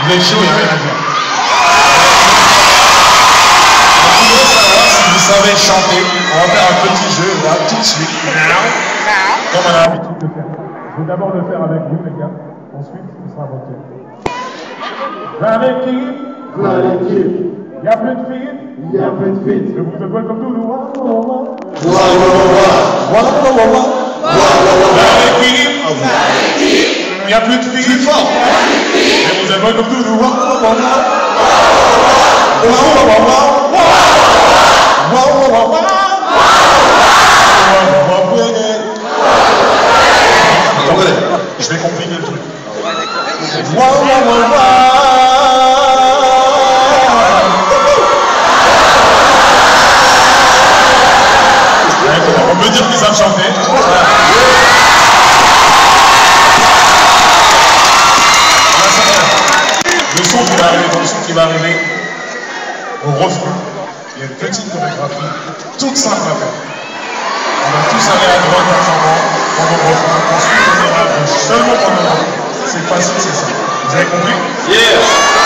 Vous êtes chaud, il n'y a rien à dire. Je voudrais savoir si vous savez chanter. On va faire un petit jeu là, tout de suite. Comme on a l'habitude de faire. Je vais d'abord le faire avec vous, les gars. Ensuite, ce sera votre tour. Plein d'équipes. Il y a plus de filles. Je vous appelle comme tout le monde. Plein d'équipes. Il n'y a plus de filles. Plus fort. Je vous appelle comme tout le monde. Je vais compliquer le truc. On peut dire qu'ils savent chanter. Le son qui va arriver, dans le son qui va arriver, au refrain, il y a une petite chorégraphie toute simple à faire. On va tous aller à droite pendant le refrain. Ensuite, on ira à gauche seulement pendant le refrain. C'est facile, c'est ça. Vous avez compris? Yeah!